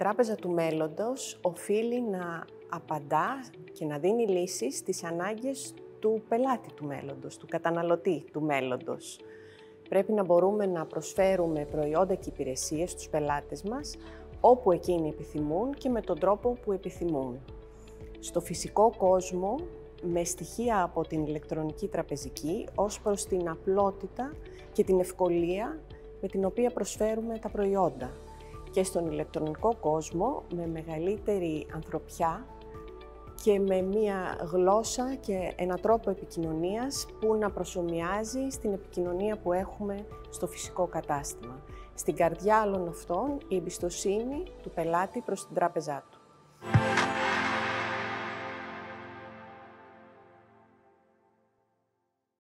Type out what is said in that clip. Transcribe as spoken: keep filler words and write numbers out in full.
τράπεζα του μέλλοντος οφείλει να απαντά και να δίνει λύσεις στις ανάγκες του πελάτη του μέλλοντος, του καταναλωτή του μέλλοντος. Πρέπει να μπορούμε να προσφέρουμε προϊόντα και υπηρεσίες στους πελάτες μας, όπου εκείνοι επιθυμούν και με τον τρόπο που επιθυμούν. Στο φυσικό κόσμο, με στοιχεία από την ηλεκτρονική τραπεζική, ως προς την απλότητα και την ευκολία με την οποία προσφέρουμε τα προϊόντα. Και στον ηλεκτρονικό κόσμο, με μεγαλύτερη ανθρωπιά και με μία γλώσσα και έναν τρόπο επικοινωνίας που να προσομοιάζει στην επικοινωνία που έχουμε στο φυσικό κατάστημα. Στην καρδιά όλων αυτών, η εμπιστοσύνη του πελάτη προς την τράπεζά του.